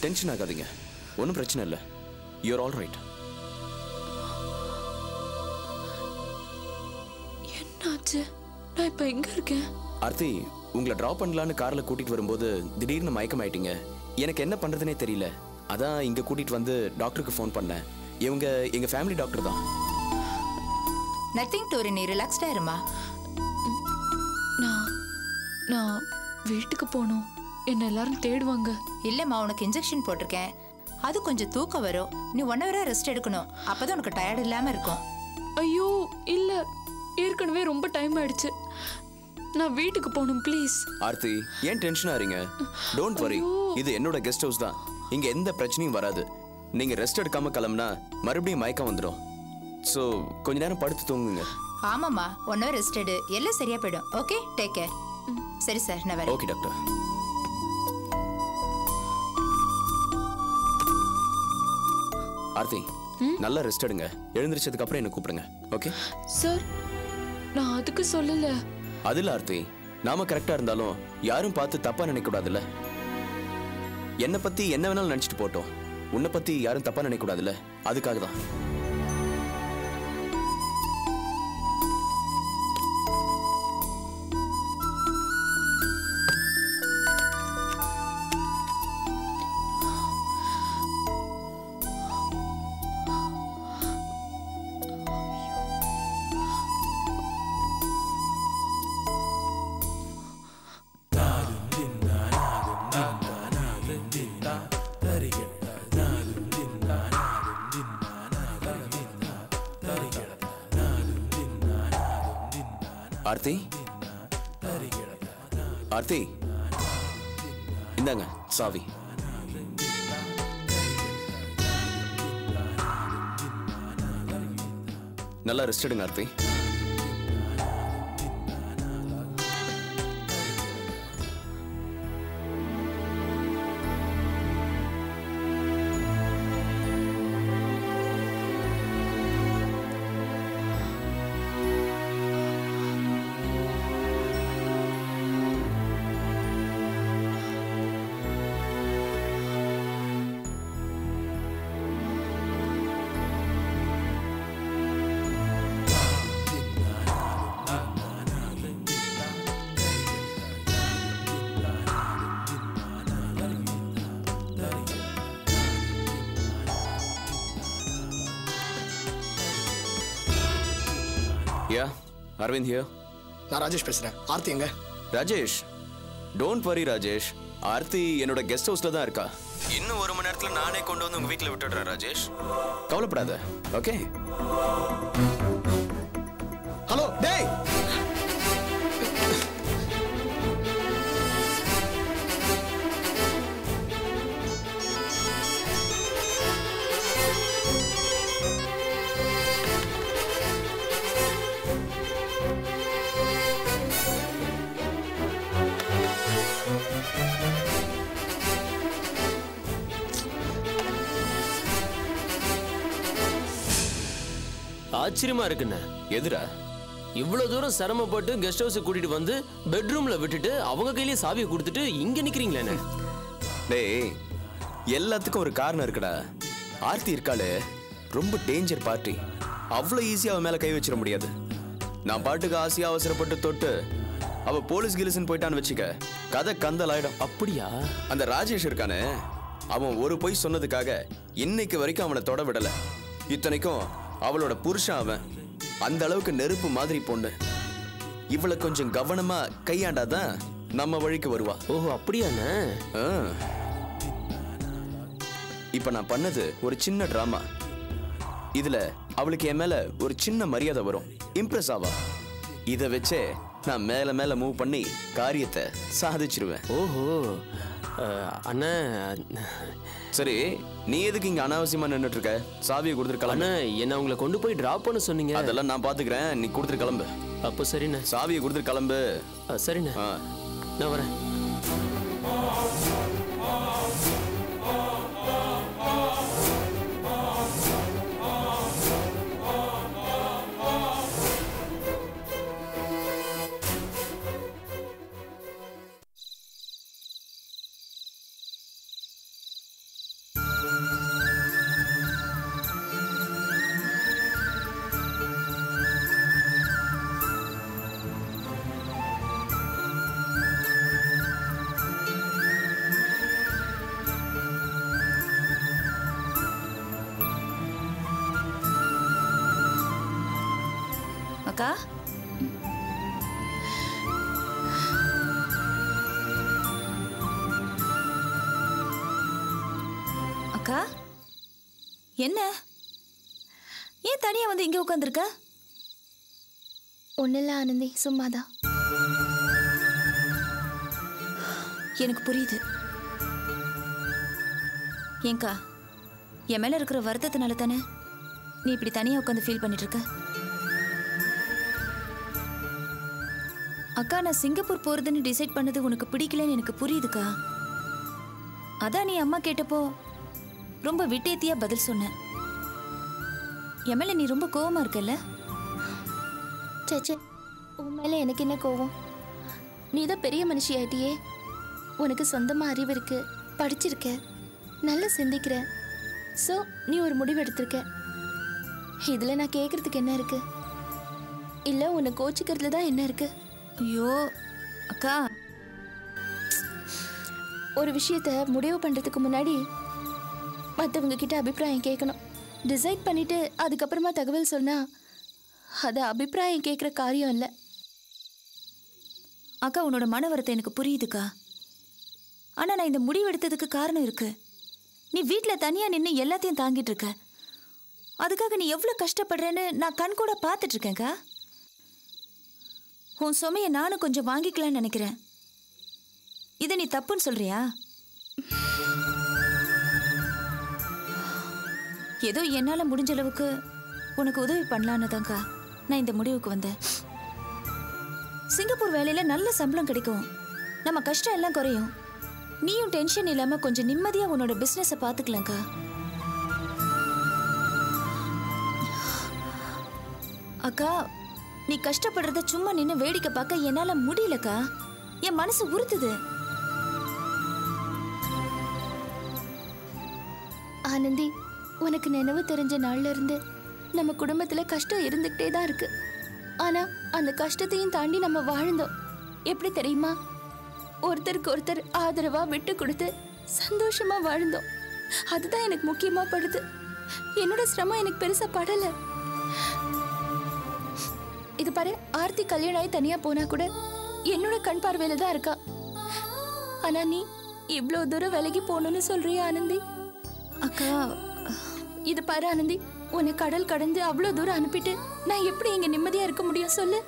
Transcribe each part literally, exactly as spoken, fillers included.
Tension ஆகாதீங்க, ஒன்றும் பிரச்சனை இல்லை. You're all right. என்னாச்சு? நான் இப்ப எங்க இருக்கேன்? ஆர்த்தி, உங்களை டிராப் பண்ணலான்னு கார்ல கூட்டிட்டு வரும்போது திடீர்னு மயக்கம் ஆயிட்டீங்க. எனக்கு என்ன பண்றதுனே தெரியல. அதான் இங்க கூட்டிட்டு வந்து டாக்டருக்கு ஃபோன் பண்ணேன். இவங்க எங்க ஃபேமிலி டாக்டர் தான். நத்திங் டோரி, நீ ரிலாக்ஸ்டா இருமா. நான் நான் வீட்டுக்கு போகணும். என்ன எல்லாரும் தேடுவாங்க. இல்லம்மா, உனக்கு இன்ஜெக்ஷன் போட்டிருக்கேன். அது கொஞ்சம் தூக்கம் வரும். நீ ஒன் ஹவரா ரெஸ்ட் எடுக்கணும். அப்பதான் உனக்கு டயர்ட் இல்லாம இருக்கும். ஐயோ இல்ல, ஏற்கனவே ரொம்ப டைம் ஆயிடுச்சு. நான் வீட்டுக்கு போகணும் ப்ளீஸ். ஆர்த்தி, ஏன் டென்ஷன் ஆறீங்க? டோன்ட் வரி, இது என்னோட கெஸ்ட் ஹவுஸ் தான். இங்க எந்த பிரச்சனையும் வராது. நீங்க ரெஸ்ட் எடுக்காம கிளம்புனா மறுபடியும் மயக்கம் வந்துடும். ஸோ கொஞ்ச நேரம் படுத்து தூங்குங்க. ஆமாம்மா, ஒன் ஹவர் ரெஸ்ட் எடு, எல்லாம் சரியா போயிடும். Okay, take care. சரி சார், நான் வரேன். Okay doctor. ஆர்த்தி, நல்லா ரெஸ்ட் எடுங்க. எழுந்திரிச்சதுக்கு அப்புறம் என்ன கூப்பிடுங்க. Okay sir? நான் அதுக்கு சொல்லல. அதுல ஆர்த்தி, நாம கரெக்டா இருந்தாலும் யாரும் பார்த்து தப்பா நினைக்க கூடாதுல்ல. என்னை பத்தி என்ன வேணாலும் நினைச்சிட்டு போட்டோம். உன்னை பத்தி யாரும் தப்பா நினைக்க கூடாதுல்ல, அதுக்காக தான். ஆர்த்தி, ஆர்த்தி, இந்தாங்க சாவி. நல்லா ரெஸ்ட் எடுங்க ஆர்த்தி. Yeah, Arvind here. நான் ராஜேஷ் பேசுறேன். ஆர்த்தி எங்க? Rajesh, don't worry Rajesh. ஆர்த்தி என்னோட கெஸ்ட் ஹவுஸ்ல தான் இருக்கா. இன்னும் ஒரு மணி நேரத்துல நானே கொண்டு வந்து உங்க வீட்ல விட்டுடுறேன் ராஜேஷ். கவலைப்படாத. ஓகே. ஹலோ டேய். ஆச்சரியமா இருக்குண்ணே. எதுரா இவ்வளவு தூரம் சிரமப்பட்டு கெஸ்ட் ஹவுஸ் கூட்டிட்டு வந்து பெட்ரூம்ல விட்டுட்டு அவங்க கையிலேயே சாவியை கொடுத்துட்டு இங்க நிக்கிறீங்களே? டேய், எல்லாத்துக்கும் ஒரு காரணம் இருக்குடா. ஆர்த்தி இருக்காளே, ரொம்ப டேஞ்சர் பார்ட்டி. அவ்வளோ ஈஸியா அவ மேல கை வச்சிட முடியாது. நான் பாட்டுக்கு ஆசையா அவசரப்பட்டு தொட்டு அவ போலீஸ் கிலிஸ்ன்னு போயிட்டான்னு வச்சுக்க, கதை கந்தல் ஆயிடும். அப்படியா? அந்த ராஜேஷ் இருக்கானே, அவன் ஒரு பொய் சொன்னதுக்காக இன்னைக்கு வரைக்கும் அவனை தொட விடல. இத்தனைக்கும் அவளோட புருஷன் அவன். அந்த அளவுக்கு நெருப்பு மாதிரி பொண்ணு. இவளை கொஞ்சம் கவனமா கையாண்டாதான் நம்ம வழிக்கு வருவா. ஓஹோ, அப்படியாண்ணே? இப்ப நான் பண்ணது ஒரு சின்ன டிராமா. இதுல அவளுக்கு என் மேல ஒரு சின்ன மரியாதை வரும், இம்ப்ரெஸ் ஆவா. இதை வச்சே நான் மேல மேல மூவ் பண்ணி காரியத்தை சாதிச்சிருவேன். ஓஹோ அண்ணா, சரி நீ எதுக்கு இங்க அனாவசியமா நின்னுட்டு இருக்க? சாவியை கொடுத்துட்டு கிளம்பு. என்ன உங்களை கொண்டு போய் டிராப் பண்ண சொன்னீங்க. அதெல்லாம் நான் பாத்துக்கிறேன், நீ கொடுத்துட்டு கிளம்பு. அப்போ சரிண்ணே. சாவியை கொடுத்துட்டு கிளம்பு. சரிண்ணே, நான் வரேன். அக்கா அக்கா என்ன ஏன் தனியா வந்து இங்க உட்கார்ந்திருக்க? ஒன்னில்ல ஆனந்தி, சும்மாதான். எனக்கு புரியுது. ஏங்கா என் மேல இருக்கிற வருத்தத்தினால தானே நீ இப்படி தனியா உட்காந்து ஃபீல் பண்ணிட்டு இருக்க? அக்கா நான் சிங்கப்பூர் போறதுன்னு டிசைட் பண்ணது உனக்கு பிடிக்கலன்னு எனக்கு புரியுதுக்கா. அதான் நீ அம்மா கேட்டப்போ ரொம்ப விட்டேத்தியா பதில் சொன்ன. என் மேல நீ ரொம்ப கோவமா இருக்கல்ல? சேச்சே, உன் மேல எனக்கு என்ன கோவம்? நீ தான் பெரிய மனுஷி ஆயிட்டியே. உனக்கு சொந்தமா அறிவு இருக்கு, படிச்சிருக்க, நல்லா சிந்திக்கிற. ஸோ நீ ஒரு முடிவு எடுத்திருக்க. இதுல நான் கேட்கறதுக்கு என்ன இருக்கு? இல்ல உன்னை கோச்சிக்கிறதுல தான் என்ன இருக்கு? ஐயோ அக்கா, ஒரு விஷயத்த முடிவு பண்றதுக்கு முன்னாடி மற்றவங்க கிட்ட அபிப்பிராயம் கேட்கணும். டிசைட் பண்ணிட்டு அதுக்கப்புறமா தகவல் சொன்னா அது அபிப்பிராயம் கேட்குற காரியம் இல்லை. அக்கா உன்னோட மன வருத்தம் எனக்கு புரியுதுக்கா. ஆனா நான் இந்த முடிவு எடுத்ததுக்கு காரணம் இருக்கு. நீ வீட்டில் தனியா நின்று எல்லாத்தையும் தாங்கிட்டு இருக்க. அதுக்காக நீ எவ்வளவு கஷ்டப்படுறேன்னு நான் கண் கூட பார்த்துட்டு இருக்கேன்க்கா. உன் சுமையை நானும் கொஞ்சம் வாங்கிக்கலான்னு நினைக்கிறேன். இதை நீ தப்புன்னு சொல்றியா? ஏதோ என்னால முடிஞ்ச அளவுக்கு உனக்கு உதவி பண்ணலான்னு தான்க்கா நான் இந்த முடிவுக்கு வந்தேன். சிங்கப்பூர் வேலையில நல்ல சம்பளம் கிடைக்கும், நம்ம கஷ்டம் எல்லாம் குறையும். நீயும் டென்ஷன் இல்லாம கொஞ்சம் நிம்மதியா உன்னோட பிசினஸ பாத்துக்கலாம்க்கா. அக்கா நீ கஷ்டப்படுறத சும்மா நின்று வேடிக்கை பார்க்க என்னால முடியலக்கா. என் மனசு உறுத்துது. ஆனந்தி, உனக்கு நினைவு தெரிஞ்ச நாள்ல இருந்து நம்ம குடும்பத்துல கஷ்டம் இருந்துகிட்டே தான் இருக்கு. ஆனா அந்த கஷ்டத்தையும் தாண்டி நம்ம வாழ்ந்தோம். எப்படி தெரியுமா? ஒருத்தருக்கு ஒருத்தர் ஆதரவா விட்டு கொடுத்து சந்தோஷமா வாழ்ந்தோம். அதுதான் எனக்கு முக்கியமா படுது. என்னோட சிரமம் எனக்கு பெருசா படல. இது பாரு, ஆர்த்தி கல்யாணம் ஆகி தனியா போனா கூட என்னோட கண் பார்வையில தான் இருக்கா. ஆனா நீ இவ்வளவு தூரம் விலகி போகணும்னு சொல்றியா ஆனந்தி? அக்கா இது பாரு ஆனந்தி, உன்னை கடல் கடந்து அவ்வளவு தூரம் அனுப்பிட்டு நான் எப்படி இங்க நிம்மதியா இருக்க முடியும் சொல்லு?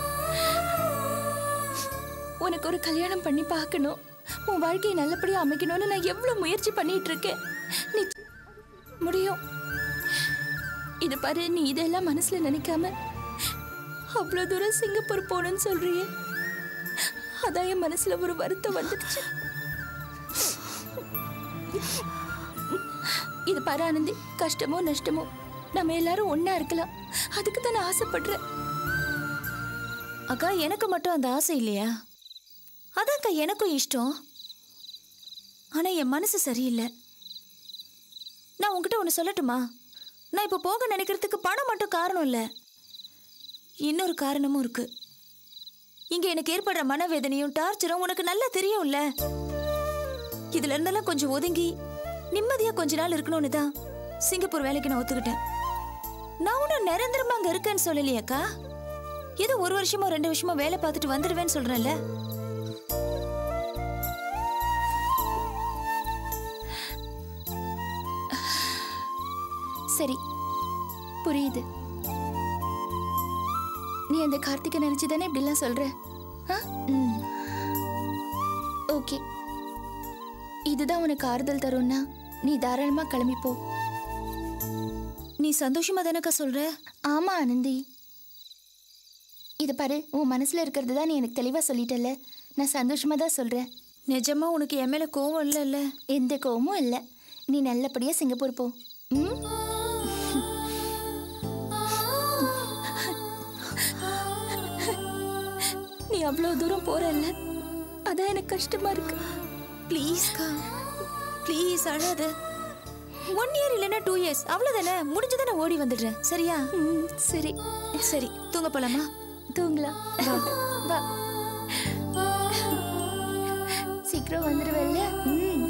உனக்கு ஒரு கல்யாணம் பண்ணி பார்க்கணும், உன் வாழ்க்கையை நல்லபடியா அமைக்கணும்னு நான் எவ்வளவு முயற்சி பண்ணிட்டு இருக்கேன். நீ முடியும். இது பாரு, நீ இதெல்லாம் மனசுல நினைக்காம அவ்வளவு தூரம் சிங்கப்பூர் போகணும்னு சொல்றியே, அதான் என் மனசுல ஒரு வருத்தம் வந்துடுச்சு. இது பாரு ஆனந்தி, கஷ்டமோ நஷ்டமோ நம்ம எல்லாரும் ஒன்னா இருக்கலாம். அதுக்கு தான் நான் ஆசைப்படுறேன். அக்கா எனக்கு மட்டும் அந்த ஆசை இல்லையா? அதான்க்கா எனக்கும் இஷ்டம். ஆனா என் மனசு சரியில்லை. நான் உன்கிட்ட ஒன்று சொல்லட்டுமா? நான் இப்போ போக நினைக்கிறதுக்கு பணம் மட்டும் காரணம் இல்லை, இன்னொரு காரணமும் இருக்கு. இங்க எனக்கு ஏற்படுற மனவேதனையும் டார்ச்சரும் உனக்கு நல்லா தெரியும்ல. இதுல இருந்தெல்லாம் கொஞ்சம் ஒதுங்கி நிம்மதியா கொஞ்ச நாள் இருக்கணும்னு தான் சிங்கப்பூர் வேலைக்கு நான் ஒத்துக்கிட்டேன். நான் ஒன்னும் நிரந்தரமா அங்க இருக்கேன்னு சொல்லலையாக்கா. ஏதோ ஒரு வருஷமோ ரெண்டு வருஷமோ வேலை பார்த்துட்டு வந்துடுவேன்னு சொல்றேன்ல. சரி, புரியுது. நீ அந்த கார்த்திகை நினைச்சுதானே இப்படி எல்லாம் சொல்ற? ஓகே, இதுதான் உனக்கு ஆறுதல் தரும்னா நீ தாராளமா கிளம்பி போ. நீ சந்தோஷமா தானக்கா சொல்ற? ஆமா ஆனந்தி, இது பாரு, உன் மனசுல இருக்கிறது தான் நீ எனக்கு தெளிவா சொல்லிட்டல. நான் சந்தோஷமா தான் சொல்றேன். நிஜமா உனக்கு என் மேல கோவம் இல்லைல்ல? எந்த கோவமும் இல்லை. நீ நல்லபடியா சிங்கப்பூர் போ. ம் நீ அவ்வளவு தூரம் போறல்ல, அதான் எனக்கு கஷ்டமா இருக்கு. ப்ளீஸ்க்கா, ப்ளீஸ் அழாத. ஒன் இயர் இல்லைன்னா டூ இயர்ஸ் அவ்வளோதானே, முடிஞ்சதானே ஓடி வந்துடுறேன். சரியா? ம் சரி சரி, தூங்க போலாமா? தூங்கலாம். வா, சீக்கிரம் வந்துடுவல்ல? ம்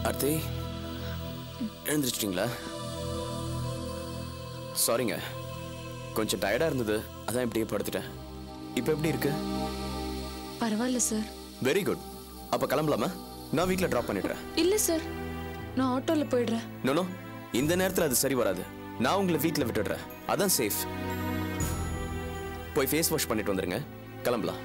ஆர்த்தி எழுந்திரிச்சிட்டிங்களா? சாரிங்க, கொஞ்சம் டயர்டா இருந்தது, அதான் இப்படியே படுத்துட்டேன். இப்போ எப்படி இருக்கு? பரவாயில்ல சார். Very good. அப்ப கிளம்பலாமா? நான் வீட்டில் ட்ராப் பண்ணிடுறேன். இல்ல சார், நான் ஆட்டோல போயிடுறேன். நோ நோ, இந்த நேரத்தில் அது சரி வராது. நான் உங்களை வீட்டில் விட்டுடுறேன், அதான் சேஃப். போய் ஃபேஸ் வாஷ் பண்ணிட்டு வந்துருங்க, கிளம்பலாம்.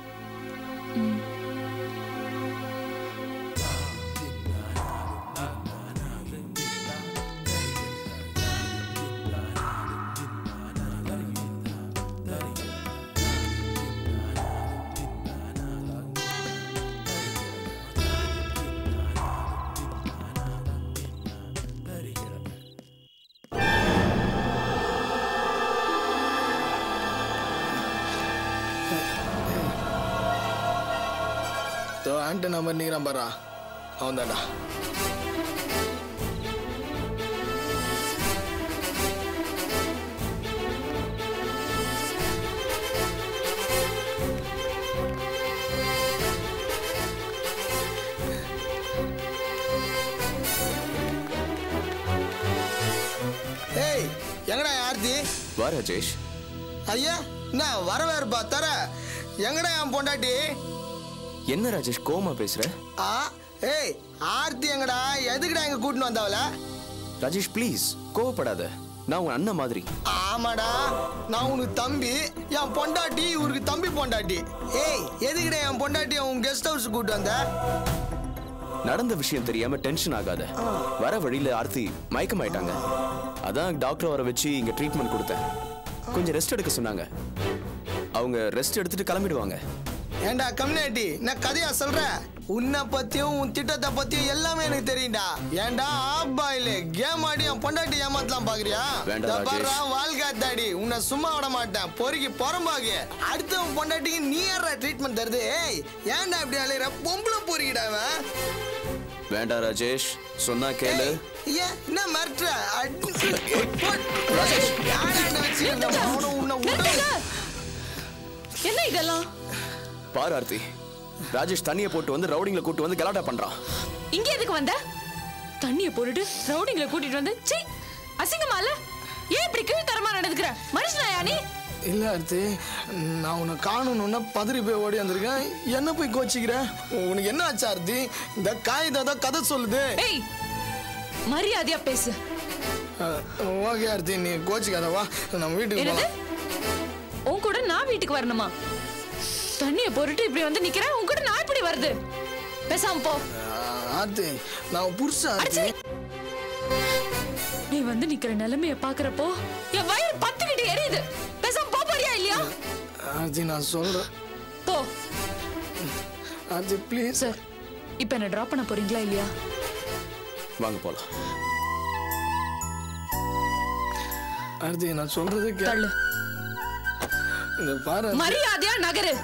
ஆண்ட நம்பர் நீங்கிறான் பாரா, அவன் தான்டா. ஏய், எங்கடா ஆர்த்தி? வா ராஜேஷ். ஐயா, நான் வரவே இருப்பா தர. எங்கடா என் பொண்டாட்டி? என்ன ராஜேஷ் கோமா பேசுற? ஆ, ஏய், ஆர்த்தி எங்கடா? எதுக்குடா எங்க கூட்டின்னு வந்தாவல? ராஜேஷ் ப்ளீஸ் கோவப்படாத, நான் உங்க அண்ணன் மாதிரி. ஆமாடா, நான் உனக்கு தம்பி, என் பொண்டாட்டி இவருக்கு தம்பி பொண்டாட்டி. ஏய், எதுக்குடா என் பொண்டாட்டி உன் கெஸ்ட் ஹவுஸ் கூட்டு வந்த? நடந்த விஷயம் தெரியாம டென்ஷன் ஆகாத. வர வழியில ஆர்த்தி மயக்கமாயிட்டாங்க, அதான் டாக்டர் வர வச்சு இங்க ட்ரீட்மெண்ட் கொடுத்தேன். கொஞ்சம் ரெஸ்ட் எடுக்க சொன்னாங்க, அவங்க ரெஸ்ட் எடுத்துட்டு கிளம்பிடுவாங்க. ஏண்டா கம்யூனிட்டி, நான் கதையா சொல்றேன். உன்னை பத்தியும் உன் திட்டத்தை பத்தியும் எல்லாமே எனக்கு தெரியும்டா. ஏண்டா ஆபாயில கேம் ஆடி என் பொண்டாட்டி ஏமாத்தலாம் பாக்குறியா? வாழ்க்கை தாடி, உன்னை சும்மா விட மாட்டேன். பொறுக்கி புறம்பாகு. அடுத்த உன் பொண்டாட்டிக்கு நீ ஏற ட்ரீட்மெண்ட் தருது. ஏய், ஏண்டா இப்படி அலையிற? பொம்பளை பொறுக்கிடாவ. வேண்டாம் ராஜேஷ், சொன்னா கேளு. ஏன் என்ன மிரட்டுற? ராஜேஷ், என்ன இதெல்லாம்? பாரு ஆர்த்தி, ராஜேஷ் தண்ணியை போட்டு வந்து ரவுடிங்களை கூட்டு வந்து கலாட்டா பண்றான். இங்க எதுக்கு வந்த? தண்ணியை போட்டுட்டு ரவுடிங்களை கூட்டிட்டு வந்து சீ, அசிங்கமா இல்ல? ஏன் இப்படி கீழ்த்தரமா நடந்துக்கிற? மனுஷனாயா நீ? இல்ல ஆர்த்தி, நான் உன்னை காணணும்னா பதறி போய் ஓடி வந்திருக்கேன். என்ன போய் கோச்சிக்கிற? உனக்கு என்ன ஆச்சு ஆர்த்தி? இந்த காகிதம் தான் கதை சொல்லுது. ஏய், மரியாதையா பேசு. ஓகே ஆர்த்தி, நீ கோச்சிக்காதவா, நம்ம வீட்டுக்கு போலாம். உன் கூட நான் வீட்டுக்கு வரணுமா? தண்ணியை போட்டுட்டு இப்படி வந்து நிக்கிறேன், உன் கூட நான் இப்படி வருது? பேசாம போ. ஆர்த்தி, நான் புருஷன் ஆர்த்தி. நீ வந்து நிக்கிற நிலைமைய பாக்குறப்போ என் வயிறு பத்துக்கிட்டு எரியுது. பேசாம போ போறியா இல்லையா? ஆர்த்தி, நான் சொல்றேன். போ. ஆர்த்தி ப்ளீஸ். சார், இப்போ என்ன டிராப் பண்ண போறீங்களா இல்லையா? வாங்க போலாம். ஆர்த்தி, நான் சொல்றது கேளு. இந்த பாரு, மரியாதையா நகரு.